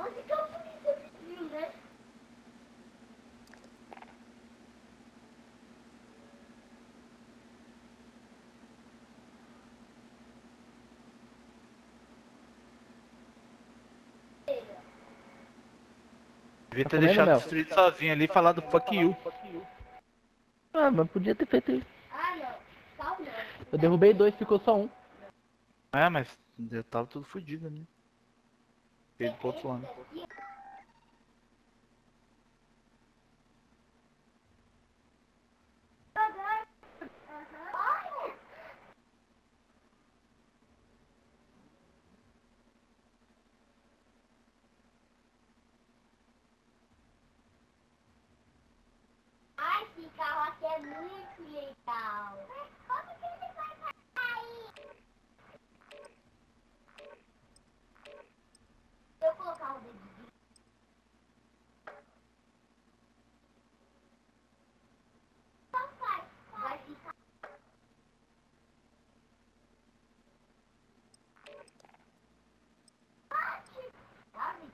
Devia ter deixado destruído sozinho ali e falado fuck you. Ah, mas podia ter feito isso. Eu derrubei 2, ficou só 1. É, mas eu tava tudo fodido ali. Fiquei do outro lado. Ai, esse carro aqui é muito legal. Mas como que ele vai cair? Se eu colocar o dedinho. Vai ficar. Sabe?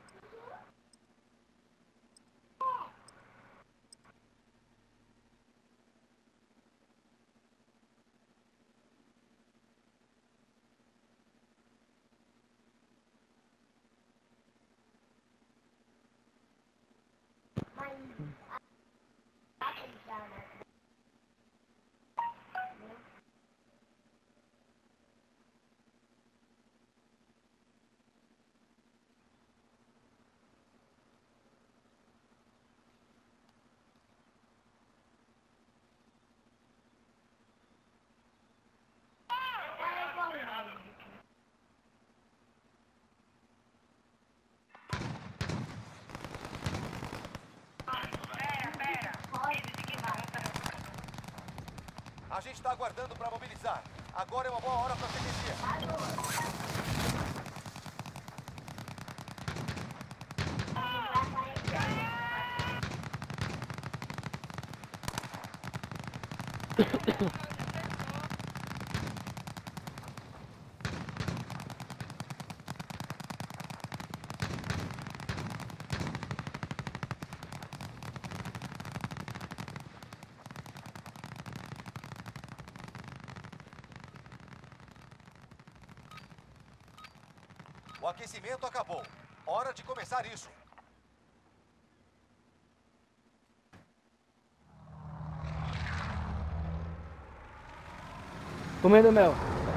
A gente está aguardando para mobilizar. Agora é uma boa hora para se descer. O aquecimento acabou. Hora de começar isso. Comendo mel.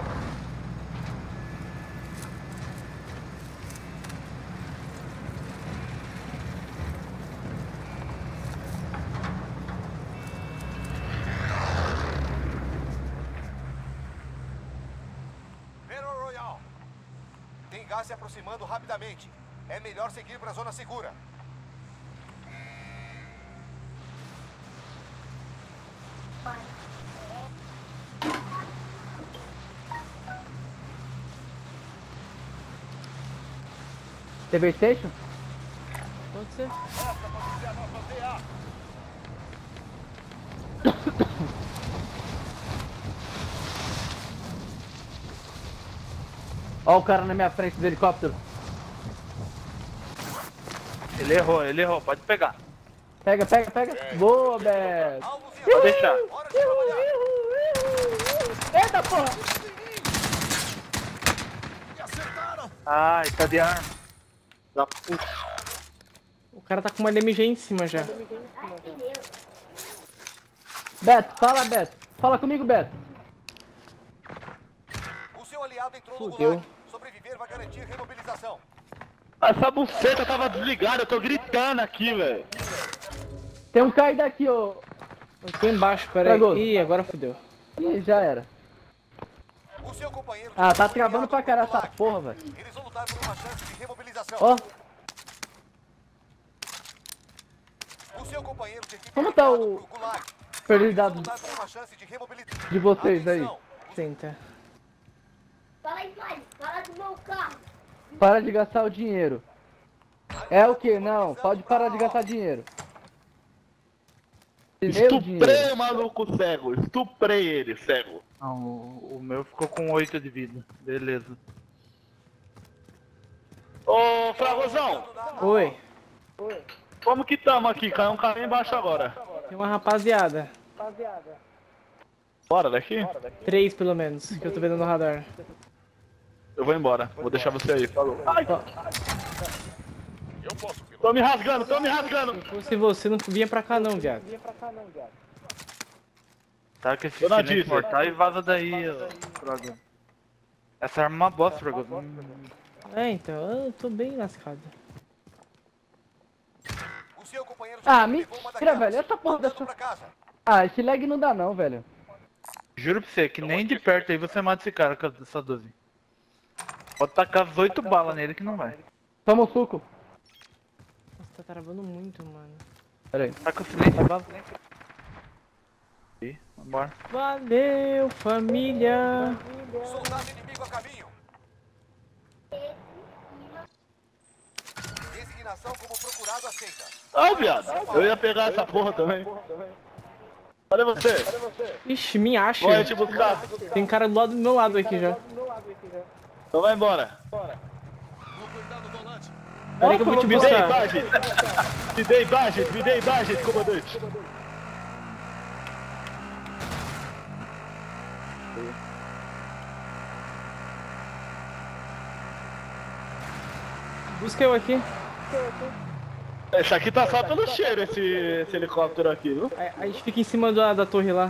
Battle Royale. Tem gás se aproximando rapidamente. É melhor seguir para a zona segura. TV Station? Pode ser. Essa pode ser a nossa DA. Ó o cara na minha frente do helicóptero. Ele errou, pode pegar. Pega, pega, pega. Boa, Beto. Alvos em Pode ação. deixar. Hora de trabalhar. Eita, porra. Me acertaram. Ai, tá de arma. Da puta. O cara tá com uma LMG em cima já. Beto, fala, Beto. Fala comigo, Beto. O seu aliado entrou no Fudeu. gulag. Sobreviver vai garantir remobilização. Essa buceta tava desligada, eu tô gritando aqui, velho. Tem um caído aqui, ô. Eu tô embaixo, peraí. Pegou. Ih, agora fudeu. Ih, já era. O seu companheiro... Ah, tá foi travando enviado pra pro caralho essa gulag. porra, velho. Eles vão lutar por uma chance de remobilização. Ó, O seu companheiro de equipe Como foi tá enviado o- pro gulag. prioridade Eles vão lutar por uma chance de remobilização. de vocês aí. Atenção. Tenta. Fala aí, Mari. Fala do meu carro. Para de gastar o dinheiro. É o que? Não, pode parar de gastar dinheiro. Meu Estuprei dinheiro. o maluco cego, estuprei ele cego. Não, o meu ficou com 8 de vida, beleza. Ô, Fragozão, Oi. como que tamo aqui? Caiu um cara embaixo agora. Tem uma rapaziada. Bora daqui? 3 pelo menos, que eu tô vendo no radar. Eu vou embora. Vou deixar você aí. Falou. Ai, Eu posso pilotar. tô me rasgando, tô me rasgando. Se fosse você, não vinha pra cá não, viado. Tá com esse Dona silêncio Disney. mortal e vaza daí, ô, Frogão. Essa arma é uma bosta, Frogão. É, então, eu tô bem lascado. O seu companheiro Ah, levou uma mentira, daquelas. velho. Essa porra Voltando dessa... pra casa. Ah, esse lag não dá não, velho. Juro pra você que nem de perto aí você mata esse cara com essa 12. Pode tacar as 8 balas nele que não vai. Toma o suco. Nossa, tá travando muito, mano. Pera aí. Tá com silêncio, bala. Ih, vambora. Valeu, família. Soldado inimigo a caminho. Designação como procurado aceita. Ah, viado. Eu ia pegar essa porra também. Cadê você? Ixi, me acha. Vou te buscar. Tem cara do lado do meu lado aqui já. Então vai embora. Peraí que eu vou te Me dê buscar. imagens. Me dê imagens, comandante. Busca eu aqui. Esse aqui tá só pelo cheiro, esse helicóptero aqui, viu? A gente fica em cima da torre lá.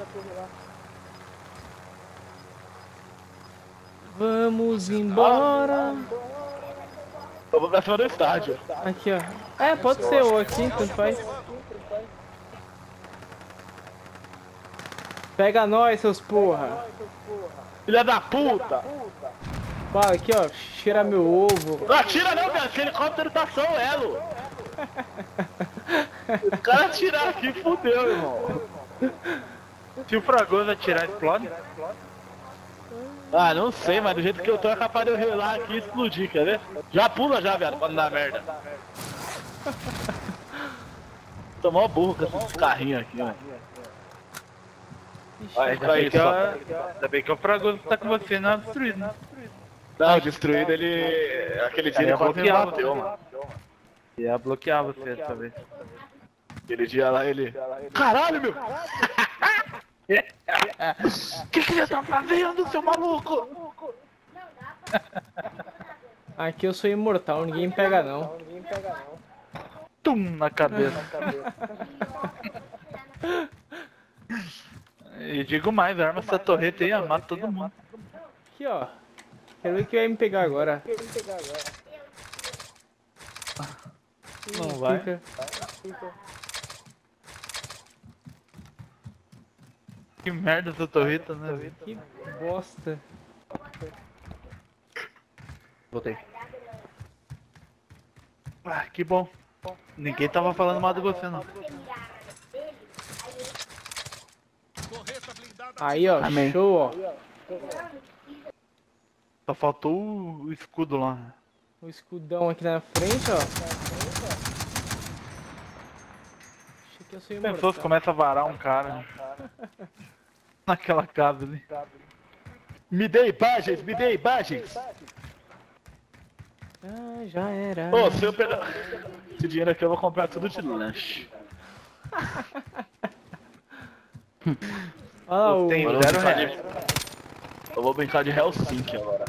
Vamos embora. Eu vou pra cima do estádio. Aqui, ó. É, pode ser ou aqui, tanto faz. Pega nós, seus porra. Filha da puta! Fala aqui, ó. Cheira meu ovo. Não atira não, velho, esse helicóptero tá só o elo. Os caras atiraram aqui, fudeu, irmão. Se o Fragoso atirar, explode? Ah, não sei, mas do jeito que eu tô é capaz de eu relar aqui e explodir, quer ver? Já pula já, velho, quando dá merda. Tô mó burro com esses carrinhos aqui, mano. Vai, Ainda vai bem, isso. ainda bem que o Fragoso tá com você, não é destruído, né? Não, destruído ele... Aquele dia ele quase me bateu, mano. Ia bloquear você dessa vez. Aquele dia lá ele... Caralho, meu! Que você tá fazendo, seu maluco? Aqui eu sou imortal, ninguém me pega não. Tum na cabeça. E digo mais, arma essa torreta aí, mata todo mundo. Aqui, ó. Quero ver quem vai me pegar agora. Não vai. Fica. Que merda essa torreta, né, velho? Que bosta. Voltei. Ah, que bom. Ninguém tava falando mal de você, não. Aí, ó. Amém. Show, ó. Só faltou o escudo lá. O escudão aqui na frente, ó. Achei que eu sou Pensou imortal. se começa a varar um cara naquela casa ali. Me dê imagens, me dê imagens! Ah, já era. Ô, se eu pegar... Esse dinheiro aqui eu vou comprar tudo de lanche. Olha lá o... Tem Agora 0 eu vou brincar reais. Eu vou brincar de Helsinki agora.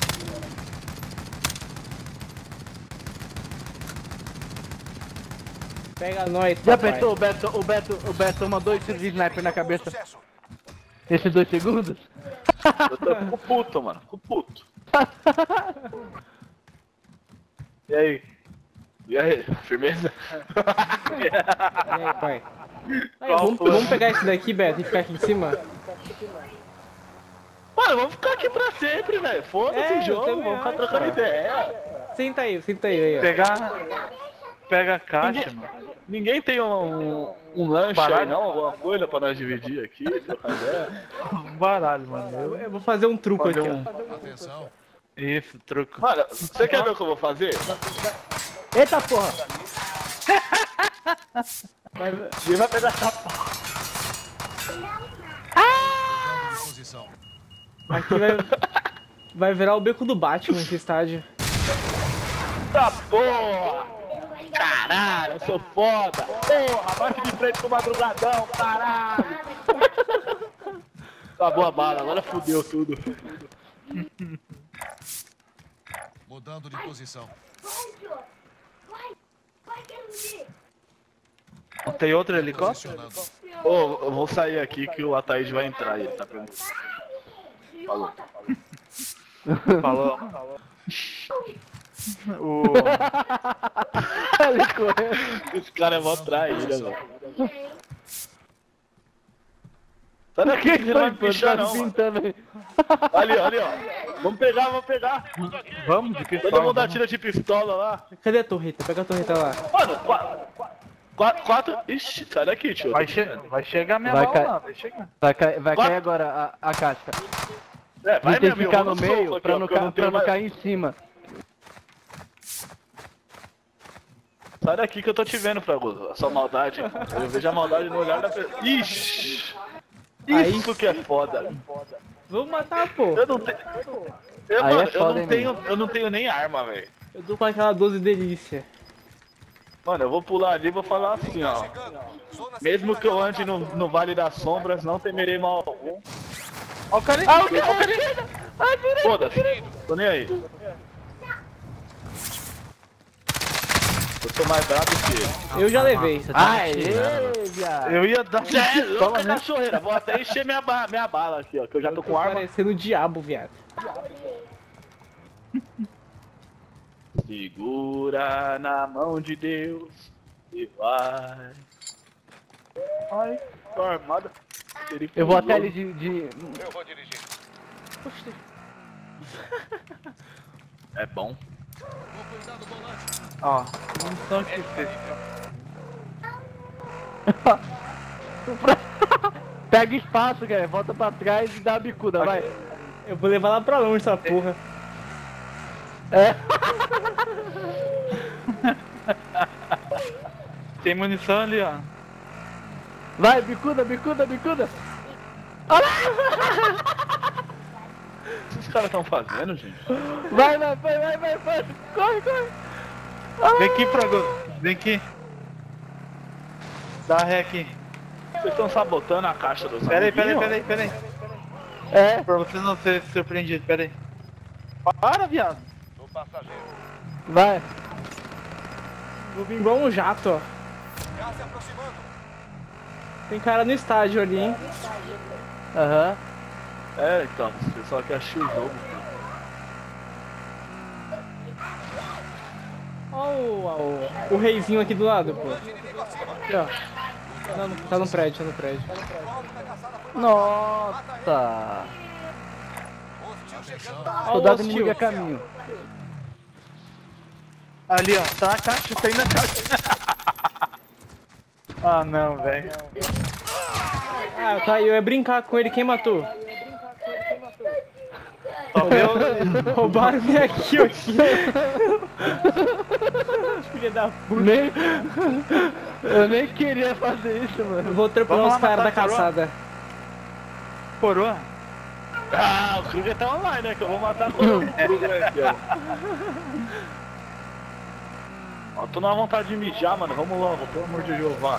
Pega nós, Já papai. pensou o Beto mandou esse sniper na cabeça Sucesso. nesses 2 segundos? Eu tô fico puto, mano. Fico puto. E aí? E aí? Firmeza? E aí, pai? Aí, vamos pegar esse daqui, Beto, e ficar aqui em cima? Mano, vamos ficar aqui pra sempre, velho. Foda-se É, o eu jogo, também vamos ficar acho, trocando cara. ideia. Senta aí, ó. Pega a caixa, mano. Ninguém tem um lanche aí, Baralho? não? Alguma coisa pra nós dividir aqui, trocar ideia? Um baralho, mano. Eu vou fazer um truco Fazer aqui, um- ó. Atenção. Isso, truco. Mano, você quer ver o que eu vou fazer? Eita porra! Ele vai pegar essa porra. Posição. Aqui vai virar o beco do Batman esse estádio. Eita porra! Caralho, eu sou foda! Porra, bate de frente com o madrugadão, caralho! Acabou a bala, agora fudeu tudo. Mudando de posição. Não tem outro helicóptero? Posicionando. Ô, eu vou sair aqui que o Ataíde vai entrar aí, tá perguntando. Falou. Falou. O... Ele correu. Esse cara é mó traíra, velho. Sai daqui, você não vai me pichar não, mano. pintando aí. Ali, ó, ali, ó. Vamos pegar, vamos pegar. Vamos de pistola. Todo mundo atira de pistola lá. Cadê a torreta? Pega a torreta lá. Mano, quatro... Ixi, sai daqui, tio. Vai chegar minha Vai bala cair. lá, vai chegar. Vai cair agora a casca. É, A vai gente tem que mesmo, ficar eu vou no meio soco aqui, pra ó, não, porque eu pra tenho não mais- cair em cima. Sai daqui que eu tô te vendo, Fragoso. A sua maldade. Eu vejo a maldade no olhar da pessoa. Ixi! Aí Isso que é foda. vamos matar, pô. Eu não tenho. Aí Mano, é foda, hein, eu não tenho nem arma, velho. Eu tô com aquela 12 delícia. Mano, eu vou pular ali e vou falar assim, ó. Chegando. Zona Mesmo segura que eu na ande no Vale das Sombras, não temerei mal algum. Ó o cara. Foda-se, tô nem aí. Eu sou mais brabo que ele. Eu já levei. Aê, viado. Eu ia dar Você é louca, pistola, né? cachorreira. Vou até encher minha bala aqui, ó. Que eu já tô com arma. Parecendo o diabo, viado. Segura na mão de Deus e vai. Ai, tô armada. Eu vou até ali de... Eu vou dirigir. É bom. Vou cuidar do volante. Ó, munição XP. Pega espaço, cara. Volta pra trás e dá a bicuda, vai. Eu vou levar lá pra longe essa porra. É. Tem munição ali, ó. Vai, bicuda, bicuda, bicuda. O que os caras estão fazendo, gente? Vai. Corre, corre. Vem aqui, Fragoso. Vem aqui. Dá ré aqui. Vocês estão sabotando a caixa dos Pera amiguinhos? aí. É, Pra você não ser surpreendido, pera aí. Para, viado. Sou passageiro. vai. Vou vir igual um jato, ó. Gás se aproximando. Tem cara no estádio ali, hein? Aham. É, então, o pessoal quer assistir o jogo. Ó o reizinho aqui do lado, pô. Inimigo acima. Aqui, ó. Não, tá no prédio, tá no prédio. Alvo da caçada foi Nossa. hostil chegando. Ó o Soldado hostil. inimigo a caminho. Ali, ó. Tá na caixa, tá aí na caixa. Ah, não, velho. Ah, tá aí, eu ia brincar com ele, quem matou? Roubaram minha kill aqui. Filha da puta. Eu nem queria fazer isso, mano. Eu vou atropelar Vamos os lá caras da matar a coroa? caçada. Coroa? Ah, o Kruger tá online, né? Que eu vou matar o Kruger aqui, ó. Ó, tô numa vontade de mijar, mano. Vamos logo, pelo amor de Jeová.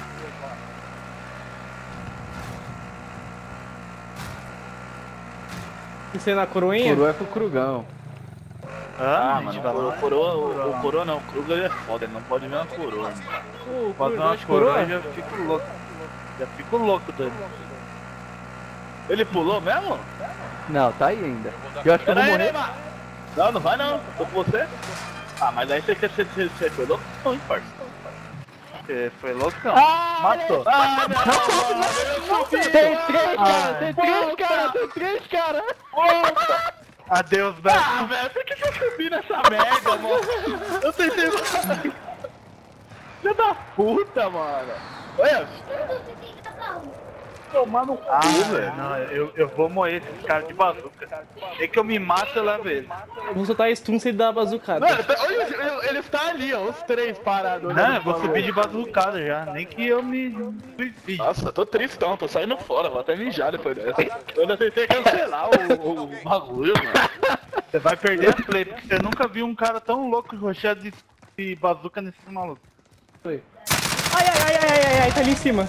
Você na coroinha? Coroa é com o Krugão. Ah, gente, mano, vai lá. o coroa não, o Kruger ele é foda, ele não pode ver uma coroa, mano. O Pode dar uma coroa e já fico louco. Já fico louco dele. Ele pulou mesmo? Não, tá aí ainda. Eu acho que eu vou Pera aí, morrer. Neymar. Não vai não, tô com você. Ah, mas aí você foi louco? Não, parça. Você foi louco, não? Ah, Matou. Ah, não, mano, eu subi. Tem três, cara, Ah, tem três, cara, tem três, cara. Adeus, velho. Ah, velho, por que eu subi nessa merda, mano? Eu tentei... Filha da puta, mano. Olha, tomar no cu, Ah, velho. não, eu vou moer esses caras de bazuca. É que eu me mato, eu levo ele. Eu vou soltar stun sem dar bazucada. Mano, olha, ele está ali, ó, os três parados. Não, eu vou subir de bazucada já. Nem que eu me suicide. Nossa, tô tristão, tô saindo fora, vou até mijar depois dessa. Eu ainda tentei cancelar o bagulho, mano. Você vai perder a play, porque você nunca viu um cara tão louco rocheado de bazuca nesses malucos. Foi. Ai, tá ali em cima.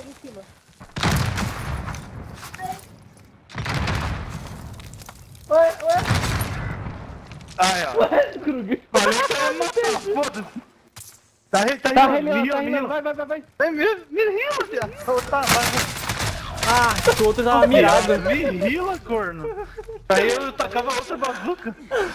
Ai, ó. Kruger. Valeu, você matar, foda-se. Tá relendo, tá relendo. Vai. Vai mesmo, me rila, viado. Tá, vai. Ah, o outro tava mirado. Me rila, corno. Aí eu tacava outra bazuca.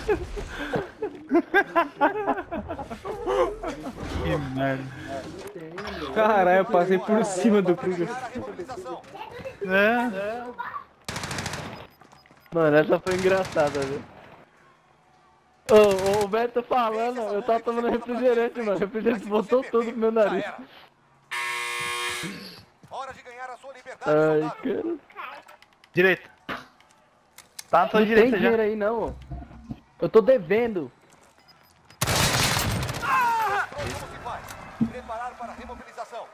Que merda. Caralho, eu passei por cima do Kruger. Ganhar a remobilização. É. Mano, essa foi engraçada, velho. O Beto tá falando, eu tava tomando refrigerante, mano. O refrigerante botou tudo pro meu nariz. Já era. Hora de ganhar a sua liberdade, Ai, soldado. cara. Direita. Tá na tua Não tem direita já. dinheiro aí não, ó. Eu tô devendo. Como se faz? Preparar para a remobilização.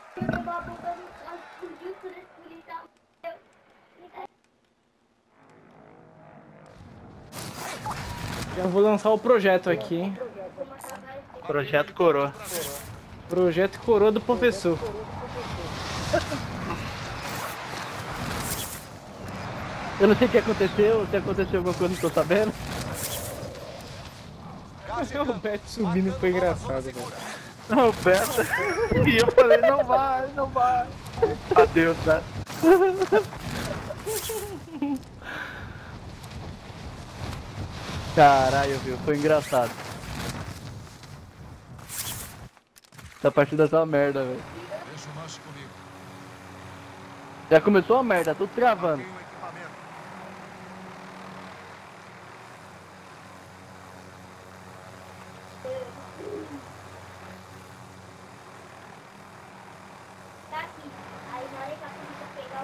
Já vou lançar o projeto aqui, hein? Projeto Coroa. Projeto Coroa do Professor. Eu não sei o que aconteceu, se aconteceu alguma coisa, não tô sabendo. O Beto subindo foi engraçado, velho. Não, Beto. E eu falei, não vai. Adeus, Beto. Caralho, viu? Foi engraçado. Essa partida tá uma merda, velho. Deixa o lanche comigo. Já começou a merda, tudo travando. Tenho equipamento. Tá aqui. Aí na hora que a polícia pegar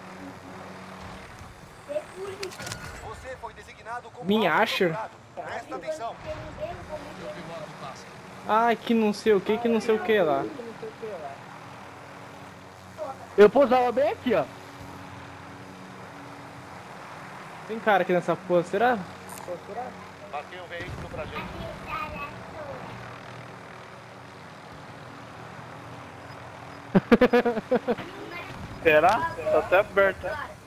o refúgio. Você foi designado como Me alvo acha? procurado. Presta atenção. Ah, que não sei o que lá. Eu pousava bem aqui, ó. Tem cara aqui nessa porra, será? Marquei um veículo pra gente. Será? Tá até aberto.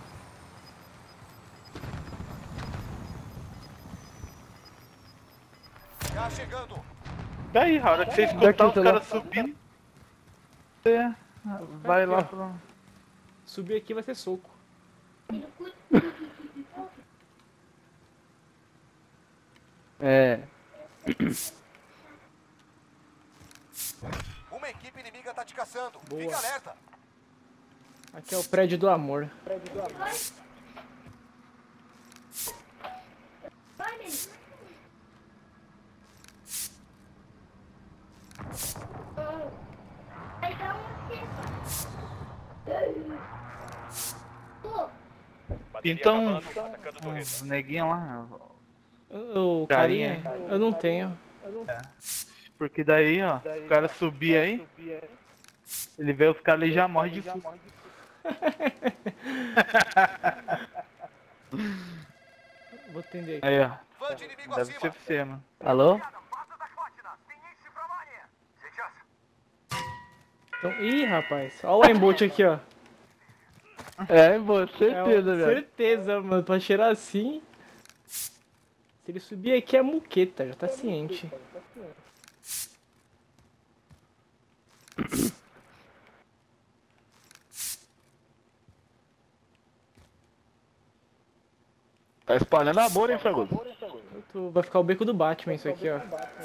Já chegando. Daí, a hora que você Daqui, escutar os sei lá. caras subindo, você vai lá pra... Subir aqui vai ser soco. É. Uma equipe inimiga tá te caçando. Boa. Fica alerta. Aqui é o prédio do amor. Vai dar Então, os neguinhos lá, O carinha, eu não tenho. porque daí, ó, o cara subir aí, ele vê os caras ali e já morre de susto. Vou atender aqui. Aí, ó, Fã de inimigo deve acima. ser pra você, mano. Alô? Passa das máquinas. Tem шифрование. Сейчас. Então, ih, rapaz. Olha o aimbot aqui, ó. É, boa, É, certeza, velho. certeza, mano. Pra cheirar assim. Se ele subir aqui é muqueta, já tá ciente. Tá espalhando amor, hein, Fragoso? Vai ficar o beco do Batman isso aqui, ó.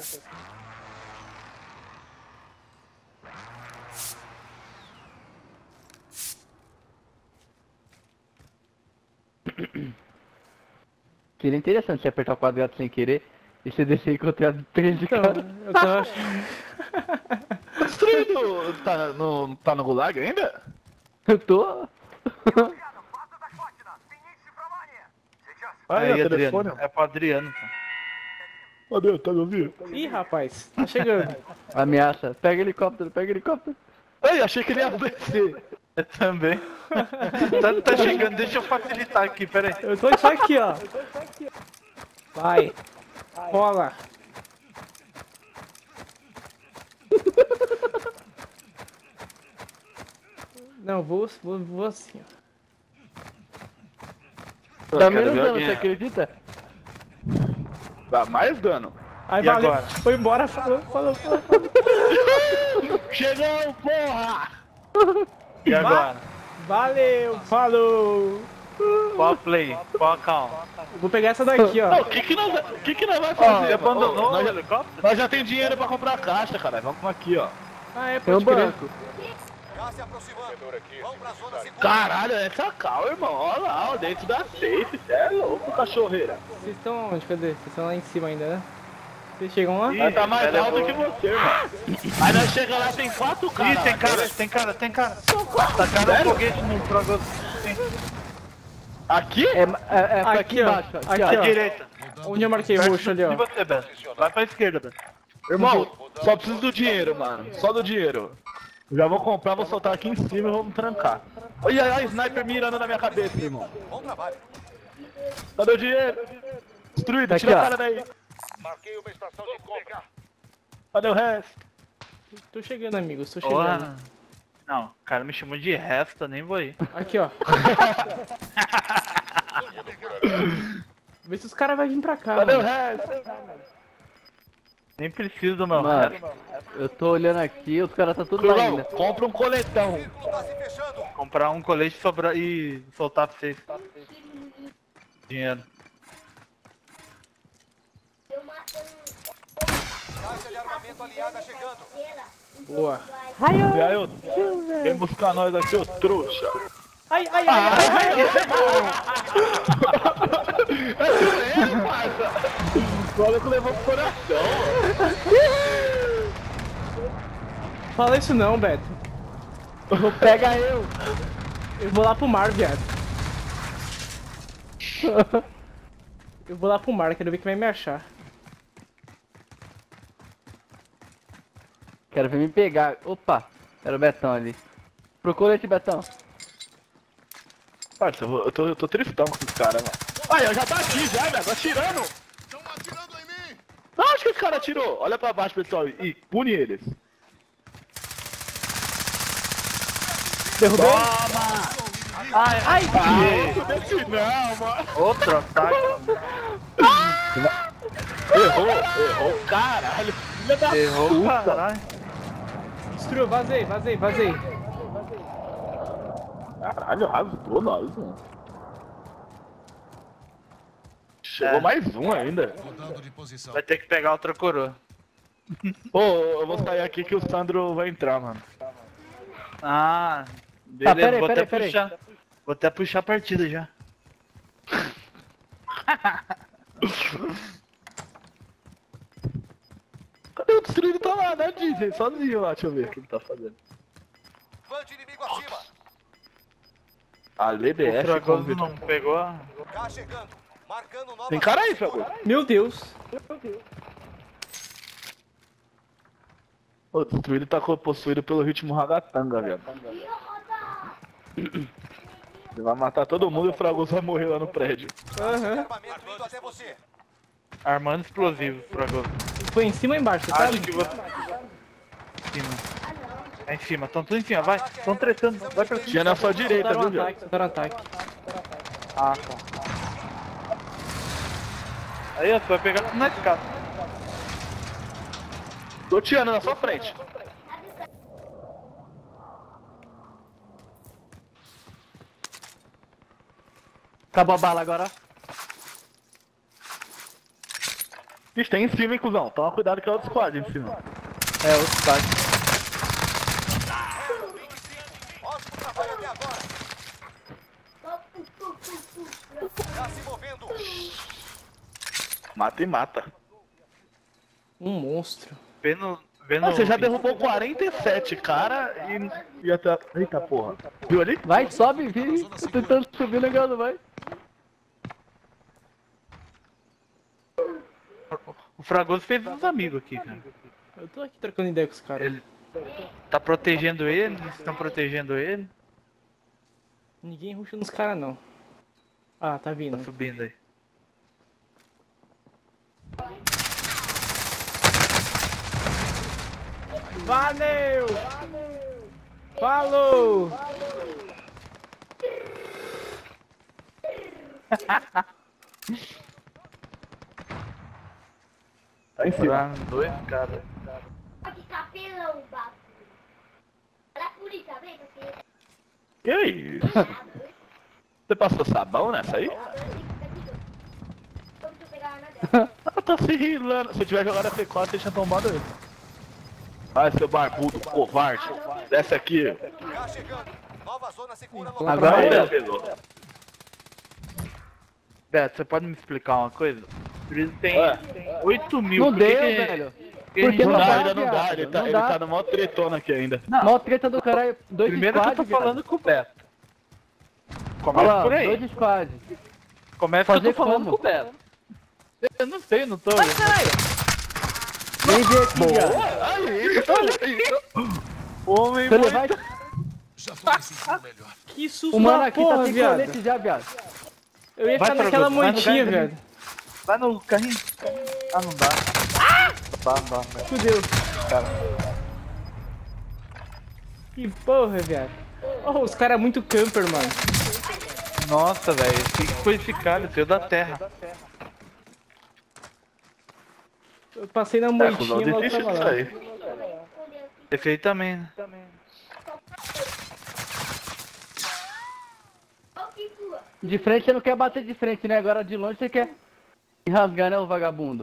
Seria interessante você apertar o quadrado sem querer e você descer e encontrar três de Então, cara. eu tava achando. Destruído! Tá no Gulag ainda? Eu tô. Passa das máquinas. Tem шифрование. Сейчас. Aí, Aí, o telefone. Adriano, é pro Adriano, pô. Cadê? Tá me ouvindo? Ih, rapaz, tá chegando. Ameaça. Pega helicóptero, pega helicóptero. Ei, achei que ele ia descer. Eu também. tá chegando, deixa eu facilitar aqui, pera aí. Eu tô só aqui, ó. Vai. Rola. Não, vou assim, ó. Dá quero menos ver dano, alguém. você acredita? Dá mais dano. Aí E valeu. agora? Foi embora, falou. Chegou, porra! E agora? Valeu, falou. Qual a play? Qual a calma? Vou pegar essa daqui, ó. Não, o que nós vai fazer? Você abandonou nós, o já, helicóptero? nós já tem dinheiro pra comprar a caixa, cara. Vamos aqui, ó. Ah, é, Tem um pode crer. banco. Gás se aproximando. Vão pra zona segura. Caralho, essa calma, irmão. Olha lá, ó, dentro da safe. Cê é louco, cachorreira. Vocês estão onde? Cadê? Vocês estão lá em cima ainda, né? Vocês chegam lá? Ih, Vai tá mais ela alto levou. que você, irmão. Aí nós chega lá, tem 4 caras. Ih, tem lá, cara, né? tem cara, tem cara. Tacaram um Sério? foguete no Fragoso. Aqui? Foi aqui Aqui, ó. embaixo. Aqui, À ó. direita. Onde eu marquei Perto roxo ali, de ó. você, Beto. Vai pra esquerda, Beto. Irmão, só preciso do dinheiro, mano. Só do dinheiro. Já vou comprar, vou soltar aqui em cima e vamos trancar. Olha aí, sniper mirando na minha cabeça, irmão. Bom trabalho. Cadê o dinheiro? Destruído, Aqui, tira ó. a cara daí. Marquei uma estação de compra. Cadê o resto? Tô chegando, amigos, tô chegando. Porra. Não, o cara me chamou de resto, nem vou ir. Aqui, ó. Vê se os caras vão vir pra cá. Cadê o mano. resto? Nem preciso do meu Mano, resto. eu tô olhando aqui, os caras tá tudo lá Irmão, ainda. compra um coletão. Círculo tá se fechando. Comprar um colete e soltar pra vocês. Dinheiro. Caixa de armamento aliada chegando. Boa. E aí, ô, vem buscar nós aqui, ô trouxa. Ai, ai, ai, ai. É, parça. O maluco levou pro coração, Fala isso não, Beto. Pega eu! Eu vou lá pro mar, viado. Eu vou lá pro mar, quero ver quem vai me achar. Quero ver me pegar. Opa! Era o Betão ali. Procura esse Betão. Parça, eu tô tristão com esses caras, mano. Aí, eu já tá aqui já, velho, tô atirando. Estão atirando em mim. Onde que esse cara atirou? Olha pra baixo, pessoal, e pune eles. Derrubei? Ai, ai, Não, desse não, mano. outro ataque. Errou, caralho. Filha da Errou, puta. caralho. Destruiu, vazei. Caralho, rasgou nós, mano. Chegou É. mais um ainda. Mudando de posição. Vai ter que pegar outra coroa. Ô, eu vou sair aqui que o Sandro vai entrar, mano. Ah, beleza, peraí, vou até peraí. puxar. Vou até puxar a partida já. Cadê o destruído? Tá lá, né, Disney? Sozinho lá, deixa eu ver o que ele tá fazendo. Vante inimigo acima. A O LBF Fragoso convida. não pegou a... Cá chegando. Marcando nova. Tem cara aí, Fragoso. Meu Deus. O destruído tá possuído pelo ritmo ragatanga, velho. Ele vai matar todo mundo e o Fragoso vai morrer lá no prédio. Aham. Armamento indo até você. Armando explosivo, Fragoso. Foi em cima ou embaixo, você sabe? Acho que você... Em cima. É em cima, estão tudo em cima, vai. Estão tretando, vai pra cima. Tinha na sua direita, Soltaram um viu, ataque, soltaram um ataque. Ah, tá. Aí, ó, você vai pegar na escada. Tô tirando na sua frente. Acabou a bala agora. Bicho, tem em cima, hein, cuzão. Toma cuidado que é outro squad em cima. É, outro squad. Ótimo trabalho até agora. Tá se movendo. Mata e mata. Um monstro. Vendo... Ah, você já derrubou 47, cara, e até... Eita porra. Viu ali? Vai, sobe, vi. Tô tentando subir, legal, não vai. O Fragoso fez uns amigos aqui, cara. Eu tô aqui trocando ideia com os caras. Ele tá protegendo ele, eles estão protegendo ele. Ninguém ruxa nos caras, não. Ah, tá Tá vindo. subindo aí. Valeu! Falou! Tá em cima. Dois, cara. Olha que capelão, bagulho. Olha a polícia, vem, porque... Que isso? Você passou sabão nessa aí? Vamos pegar a arma dela. Ah, tá se rilando. Se eu tiver jogado a C4, eu tinha tombado ele. Vai, seu barbudo, covarde. Desce aqui. Gás chegando. Nova zona segura Agora local. é. Pegou. Beto, você pode me explicar uma coisa? Ele tem Ué. 8 mil. Não por que deu, que- velho. que Por que Não não dá, dá, ainda não dá. viado? Ele tá, Não ele dá. tá no mó tretona aqui ainda. Mó treta do caralho. 2 Primeiro que eu squad, tô falando com o Beto. Olha Começa lá, por aí. 2 squad. Começa que eu Fazer tô falando como? com o Beto. Eu não sei, não tô. Vem ver aqui, viado. Aí, olha isso. Homem, Se eu levar Que susto o mano da aqui porra, tá sem viado. colete já, viado. Eu ia Vai, ficar naquela Fragoso, vai no moitinha, ganho, velho. vai no carrinho. Ah, não dá. Não dá. Fudeu. Que porra, viado. Oh, os caras é muito camper, mano. Nossa, velho. Que foi esse cara? Saiu da terra. Eu passei na É, moitinha, cuzão, mas eu difícil tava isso lá. aí. Esse aí também, né? De frente você não quer bater de frente, né? Agora de longe você quer rasgar, né, o vagabundo?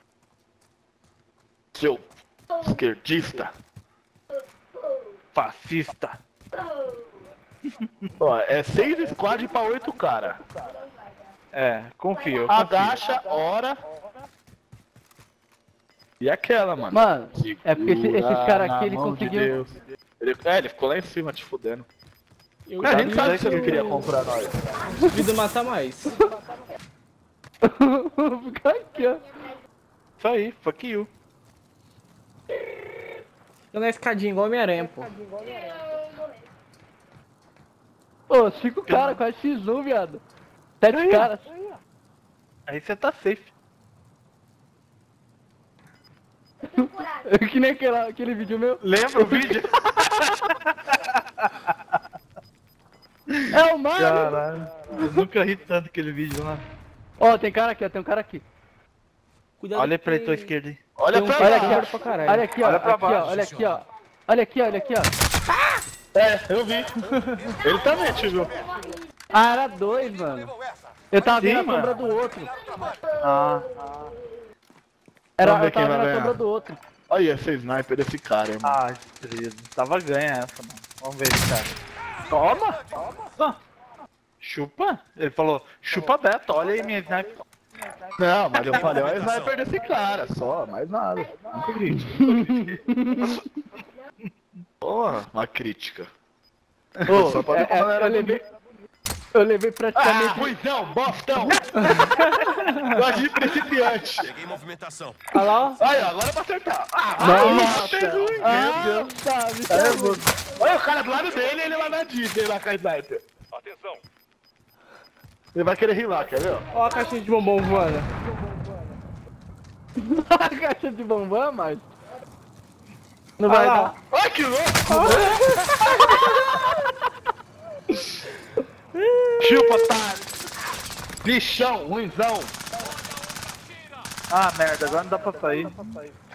Seu esquerdista. Fascista. Ó, é 6 squad pra 8 cara. É, confio. Agacha, ora. E aquela, mano. Mano, é porque esses Segura caras na aqui, ele mão de conseguiu... Deus. Ele ficou lá em cima te fudendo. Eu A gente duvido sabe que você não queria comprar nós. Duvido matar mais. Fica aqui, ó. Isso aí, fuck you. Eu na escadinha, igual Homem-Aranha, pô. Ô, 5 caras, quase X1, viado. 7 caras. Aí você tá safe. Que nem aquele vídeo meu. Lembra o vídeo? É o Mario! Caralho. Eu nunca ri tanto aquele vídeo lá. Ó, tem cara aqui, ó, tem um cara aqui. Cuidado Olha que pra tua esquerda aí. Olha tem um pra Olha lá. aqui, cara pra caralho. Olha aqui, ó, Olha pra aqui, baixo. ó, olha aqui, ó. Olha aqui, olha aqui, ó. É, eu vi. Ele também te viu. Ah, era 2, mano. Levou essa. Eu tava vendo Sim, a sombra mano. do outro. Ah. Era, Vamos ver eu tava quem vai vendo a ganhar. sombra do outro. Olha esse sniper desse cara, irmão. Ah, estrela. Tava ganha essa, mano. Vamos ver esse cara. Toma! Toma! Chupa? Ele falou, chupa Beto, olha aí minha sniper. Não, mas eu falei, olha o sniper desse cara, só, mais nada. Nunca crítica. Porra, uma crítica. Ô, Só pode falar, eu levei Ah, praticamente... ruizão, bostão! Gosto de principiante. Peguei movimentação. Olha lá, ó. Aí, ó, agora é pra acertar. Nossa! ruim, Ah, sabe, sabe. Olha o cara do lado dele e ele lá na Disney, lá com a sniper. Atenção. Ele vai querer rilar, quer ver? Ó? Ó a caixinha de bombom voando. A caixa de bombom, mas... Não vai Olha dar. lá. Ai, que louco! Chupa, otário! Bichão, ruizão! Ah, merda, agora não dá pra sair.